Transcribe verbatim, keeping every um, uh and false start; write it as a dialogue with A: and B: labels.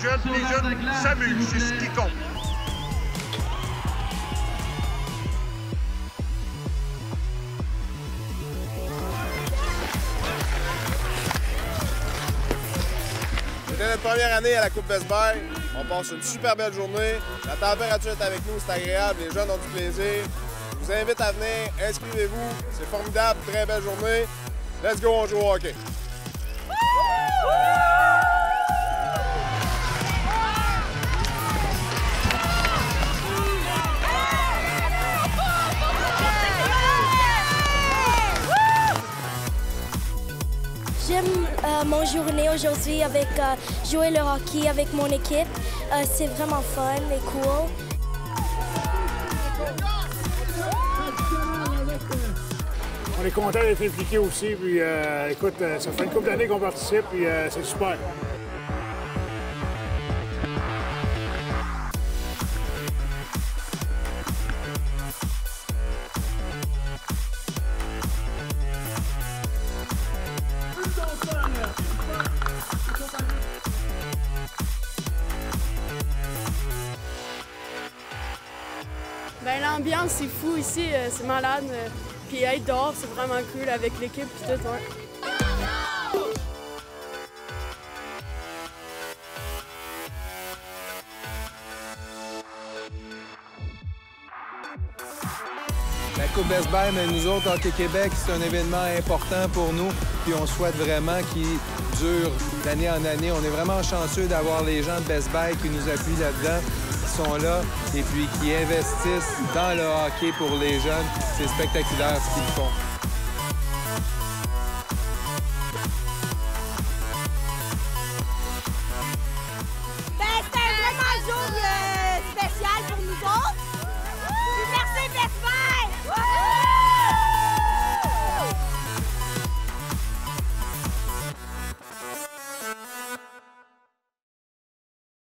A: jeunes, les jeunes s'amusent, c'est ce qui compte.
B: C'était notre première année à la Coupe Best Buy. On passe une super belle journée. La température est avec nous, c'est agréable, les jeunes ont du plaisir. Je vous invite à venir, inscrivez-vous, c'est formidable, très belle journée. Let's go, on joue au hockey.
C: J'aime euh, mon journée aujourd'hui avec euh, jouer le hockey avec mon équipe. Euh, c'est vraiment fun et cool.
D: On est content d'être impliqués aussi. Puis, euh, écoute, euh, ça fait une couple d'années qu'on participe, puis euh, c'est super.
E: Ben, l'ambiance, c'est fou ici, euh, c'est malade. Euh, puis être dehors, c'est vraiment cool avec l'équipe et tout, ouais.
F: La Coupe Best Buy, mais nous autres, Hockey Québec, c'est un événement important pour nous. Puis on souhaite vraiment qu'il dure d'année en année. On est vraiment chanceux d'avoir les gens de Best Buy qui nous appuient là-dedans, qui sont là et puis qui investissent dans le hockey pour les jeunes. C'est spectaculaire ce qu'ils font.